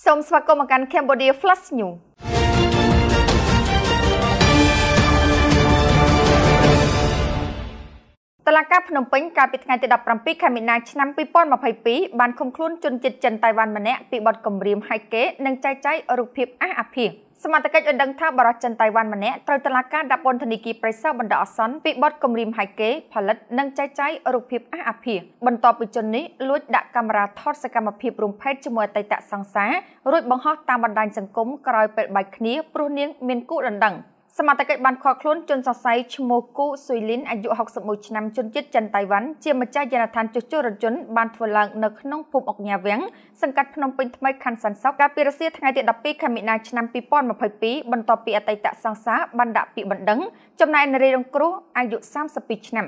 សូមស្វាគមន៍មកកាន់ Cambodia Flash News តឡាការភ្នំពេញកាលពីថ្ងៃទី17 ខែមីនាឆ្នាំ2022បានឃុំខ្លួនជនជាតិចិនតៃវ៉ាន់ម្នាក់ពីបទគំរាមហែកគេនិងចែកចាយរូបភាពអាភាសសមត្ថកិច្ចបានដឹងថាបរិសុទ្ធចិនតៃវ៉ាន់ម្នាក់ត្រូវតឡាការដាក់ពន្ធនាគារប្រៃសណបណ្ដោះអាសន្នពីបទគំរាមហែកគេផលិតនិងចែកចាយរូបភាពអាភាសបន្ទាប់ពីជននេះលួចដាក់កាមេរ៉ាថតសកម្មភាពរួមភេទជាមួយអតីតសង្សាររួចបង្ហោះតាមបណ្ដាញសង្គមក្រោយពេលបែកគ្នាព្រោះនាងមានគូដណ្ដឹងសមត្ថកិច្ចបានឃាត់ខ្លួនជនសង្ស័យឈ្មោះគូស៊ុយលីនអាយុ61ឆ្នាំជនជាតិចិនតៃវ៉ាន់ជាម្ចាស់យានដ្ឋានជួសជុលរថយន្តបានធ្វើឡើងនៅក្នុងភូមិអុកញ៉ាវាំងសង្កាត់ភ្នំពេញថ្មីខណ្ឌសាន់សុកកាលពីរសៀលថ្ងៃទី12ខែមីនាឆ្នាំ2022បន្ទាប់ពីអតីតសង្សារបានដាក់ពាក្យបណ្ដឹងចំណែកនារីរងគ្រោះអាយុ32ឆ្នាំ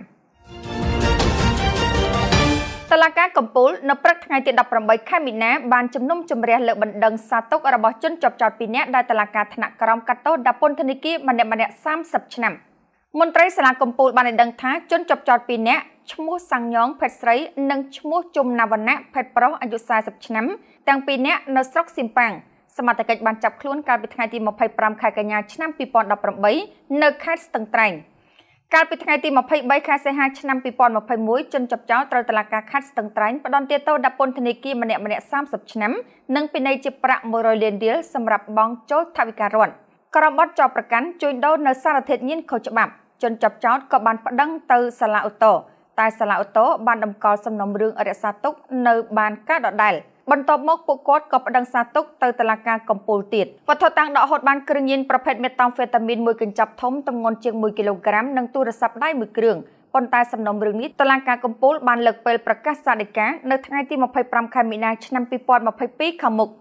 តឡាការកំពូលនៅព្រឹកថ្ងៃទី18ខែមីនាបានជំនុំជម្រះលើបណ្ដឹងសាទុករបស់ជនជាប់ចោត2នាក់ដែលតឡាការថ្នាក់ក្រោមកាត់ទោសដាក់ពន្ធនាគារម្នាក់30ឆ្នាំមន្ត្រីសាលាកំពូលបានឲ្យដឹងថាជនជាប់ចោត2នាក់ឈ្មោះសាំងយ៉ងភេទស្រីនិងឈ្មោះជុំណាវណ្ណៈភេទប្រុសអាយុ40ឆ្នាំទាំង2នាក់នៅស្រុកសៀមប៉ាងសមត្ថកិច្ចបានចាប់ខ្លួនកាលពីថ្ងៃទី25ខែកញ្ញាឆ្នាំ2018នៅខេត្តស្ទឹងត្រែងកាលពីថ្ងៃទី23ខែសីហាឆ្នាំ2021ជនជាប់ចោតត្រូវតុលាការខេត្តស្ទឹងត្រែងផ្ដន្ទាទោសដាក់ពន្ធនាគារម្នាក់30ឆ្នាំនិងពិន័យជាប្រាក់100លានរៀលសម្រាប់បង់ចូលថវិការដ្ឋក្រមបទចោទប្រកាន់ជួញដូរនៅសារធាតុញៀនខុសច្បាប់ជនជាប់ចោតក៏បានប្តឹងទៅសាលាឧទ្ធរតែសាលាឧទ្ធរបានតម្កល់សំណុំរឿងរក្សាទុកនៅបានការដដែលបន្ទាប់មកពួកគាត់ក៏ប្តឹងសារទុកទៅតុលាការកំពូលទៀតវត្ថុតាំងដកហូតបានគ្រឿងញៀនប្រភេទមេតាំងហ្វេតាមីនមួយកញ្ចប់ធំទម្ងន់ជាង1គីឡូក្រាមនិងទូរស័ព្ទដៃ1គ្រឿងប៉ុន្តែសំណុំរឿងនេះតុលាការកំពូលបានលើកពេលប្រកាសសាលដីកានៅថ្ងៃទី25ខែមីនាឆ្នាំ2022ខាងមុខ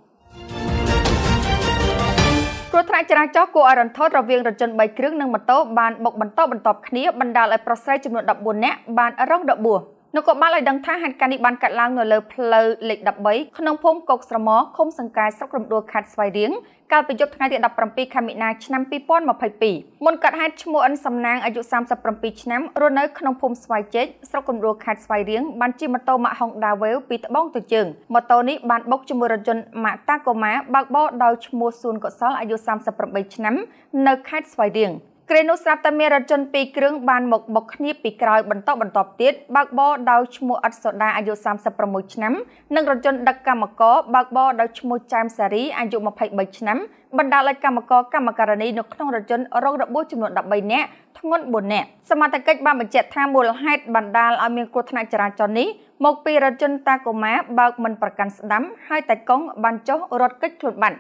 គ្រោះថ្នាក់ចរាចរណ៍គួរឲ្យរន្ធត់រវាងរថយន្ត3គ្រឿងនិងម៉ូតូបានបុកបន្តបន្ទាប់គ្នាបណ្ដាលឲ្យប្រុសស្រីចំនួន14នាក់បានរងរបួសនគរបាលឲ្យដឹងថាហេតុការណ៍នេះបានកាត់ឡើងនៅលើផ្លូវលេខ13ក្នុងភូមិកុកស្រមឃុំសង្កែស្រុករំដួលខេត្តស្វាយរៀងកាលពីយប់ថ្ងៃទី17ខែមីនាឆ្នាំ2022មុនកាត់ហេតុឈ្មោះអិនសំណាងអាយុ37ឆ្នាំរស់នៅក្នុងភូមិស្វាយជែកស្រុករំដួលខេត្តស្វាយរៀងបានជិះម៉ូតូម៉ាក Honda Wave ពីត្បូងទៅជើងម៉ូតូនេះបានបុកជាមួយរថយន្តម៉ាក Tacoma បើកបរដោយឈ្មោះសួនកុសលអាយុ38ឆ្នាំនៅខេត្តស្វាយរៀងគ្រានោះស្រាប់តែមានរថយន្ត2គ្រឿងបានមកបុកគ្នាពីក្រោយបន្តទៀតបើកបរដោយឈ្មោះអិតសូដាអាយុ36ឆ្នាំនិងរថយន្តដឹកកម្មករបើកបរដោយឈ្មោះចែមសារីអាយុ23ឆ្នាំបណ្ដាលឲ្យកម្មករកម្មការិនីនៅក្នុងរថយន្តរងរបួសចំនួន13នាក់ធ្ងន់4នាក់សមត្ថកិច្ចបានបញ្ជាក់ថាមូលហេតុបណ្ដាលឲ្យមានគ្រោះថ្នាក់ចរាចរណ៍នេះមកពីរថយន្តតាកូម៉ាបើកមិនប្រកាន់ស្ដាំហើយតែកង់បានចុះរត់គេចខ្លួនបាត់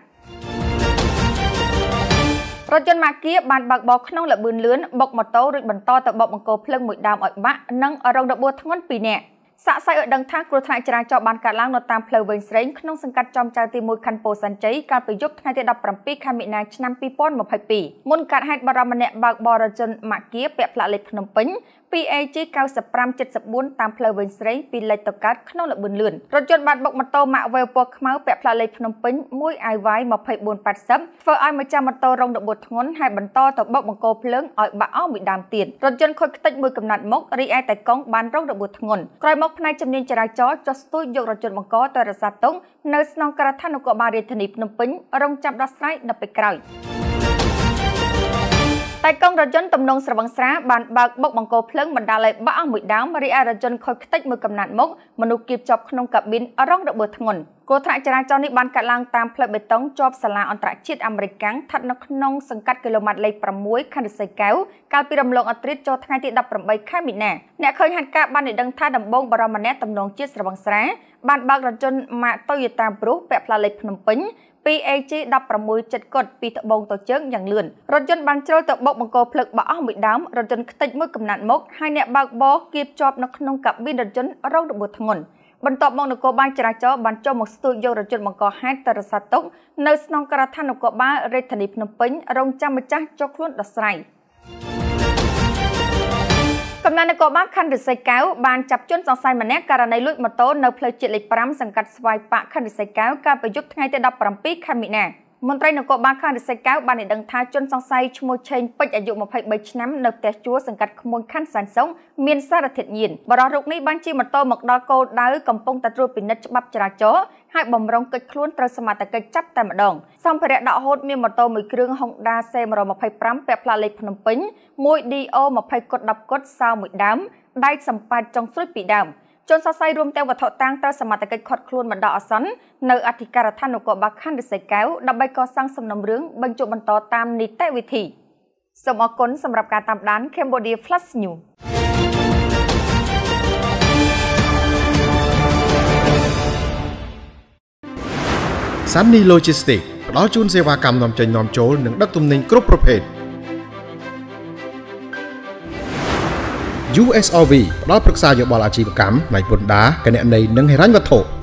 រថយន្តម៉ាគីបានបើកបរក្នុងល្បឿនលឿនបុកម៉ូតូរួចបន្តទៅបោកបង្គោលភ្លើងមួយដើមឲ្យបាក់និងរងរបួសធ្ងន់2នាក់សាកសីឲ្យដឹងថាគ្រោះថ្នាក់ចរាចរណ៍បានកើតឡើងនៅតាមផ្លូវវែងស្រេងក្នុងសង្កាត់ចំចៅទី1ខណ្ឌពោធិ៍សែនជ័យកាលពីយប់ថ្ងៃទី17ខែមីនាឆ្នាំ2022មុនកើតហេតុបារម្ភម្នាក់បើកបររថយន្តម៉ាគីពាក់ផ្លាកលេខភ្នំពេញ PAG 9574តាមផ្លូវវែងស្រេងពីលិចទៅកើតក្នុងល្បឿនលឿនរថយន្តបានបុកម៉ូតូម៉ាក Wave ពណ៌ខ្មៅពាក់ផ្លាកលេខភ្នំពេញ 1IY 2480ធ្វើឲ្យម្ចាស់ម៉ូតូរងរបួសធ្ងន់ហើយបន្តទៅបុកបង្គោលភ្លើងឲ្យបាក់អស់មួយដើមទៀតរថយន្តខូចខ្ទេចមួយកំណាត់មុខរីឯតែកង់បានរងរបួសធ្ងន់ក្រោយមកផ្នែកជំនាញចរាចរណ៍ចុះស្ទួយយករថយន្តបង្កទៅរក្សាទុកនៅស្នងការដ្ឋាននគរបាលរាជធានីភ្នំពេញរងចាំដោះស្រាយនៅពេលក្រោយតែកង់រថយន្តទំនងស្រវឹងស្រាបានបើកបុកបង្គោលភ្លើងបណ្ដាលឲ្យបាក់អស់មួយដើមរីឯរថយន្តខូចខ្ទេចមួយកំណាត់មុខមនុស្សគៀបជាប់ក្នុងកាប៊ីនរងរបួសធ្ងន់គ្រោះថ្នាក់ចរាចរណ៍នេះបានកាត់ឡើងតាមផ្លូវបេតុងជាប់សាលាអន្តរជាតិអាមេរិកកាំងស្ថិតនៅក្នុងសង្កាត់គីឡូម៉ែត្រលេខ6ខណ្ឌរិស័យកែវកាលពីរំលងអត្រាចូលថ្ងៃទី18ខែមីនាអ្នកឃើញហេតុការណ៍បានដឹងថាដំបងបរិមម្នាក់ទំនងជាស្រវឹងស្រាបានបើករថយន្តម៉ាក Toyota Bruce ពាក់ផ្លាកលេខភ្នំពេញ PAG 1670កុដពីត្បូងទៅជើងយ៉ាងលឿនរថយន្តបានជ្រុលទៅបុកបង្គោលភ្លើងបាក់អស់មួយដើមរថយន្តខ្ទេចមួយកំណាត់មុខហើយអ្នកបើកបរគៀបជាប់នៅក្នុងកាប៊ីនរថយន្តរងរបួសធ្ងន់បន្ទាប់មកនគរបាលចរាចរណ៍បានចុះមកស្ទួយយករថយន្តបង្កហេតុទៅរក្សាទុកនៅស្នងការដ្ឋាននគរបាលរាជធានីភ្នំពេញរងចាំម្ចាស់ចុះខ្លួនដោះស្រាយកំណែនគរបាលខណ្ឌរិស័យកែវបានចាប់ជនសង្ស័យម្នាក់ករណីលួចម៉ូតូនៅផ្លូវជាតិលេខ5សង្កាត់ស្វាយប៉ាក់ខណ្ឌរិស័យកែវកាលពីយប់ថ្ងៃទី17ខែមីនាមន្ត្រីនគរបាលខេត្តរិស័យកែវបានដឹងថាជនសង្ស័យឈ្មោះឆេងពេជ្រអាយុ23ឆ្នាំនៅផ្ទះជួលសង្កាត់ក្មួយខណ្ឌសែនសុងមានសារធាតុញៀនបរិសុទ្ធរូបនេះបានជិះម៉ូតូមកដល់គោលដៅកំពុងតែត្រួតពិនិត្យច្បាប់ចរាចរណ៍ហើយបំរុងកិច្ចខ្លួនត្រូវសមត្ថកិច្ចចាប់តែម្ដងសម្ភារៈដកហូតមានម៉ូតូមួយគ្រឿង Honda C125 ពាក់ផ្លាកលេខភ្នំពេញ 1 DO 20 គុត 10 គុតសោមួយដើមដែកសម្ប៉ែតចុងស្រួចពីដើមជនសរសៃរួមទាំងវត្ថុតាងត្រូវសមត្ថកិច្ចឃាត់ខ្លួនបណ្ដោះអាសន្ននៅអធិការដ្ឋាននគរបាលខណ្ឌរិស័យកែវដើម្បីកសាងសំណុំរឿងបញ្ចុះបន្តតាមនីតិវិធីសូមអរគុណសម្រាប់ការតាមដាន Cambodia Flash News Sunny Logistics ផ្ដល់ជូនសេវាកម្មនាំចេញនាំចូលនិងដឹកទំនិញគ្រប់ប្រភេទ USRV ផ្ដល់ប្រឹក្សាយោបល់អាជីវកម្មផ្នែកពន្ធដារគណនេយ្យនិងហិរញ្ញវត្ថុ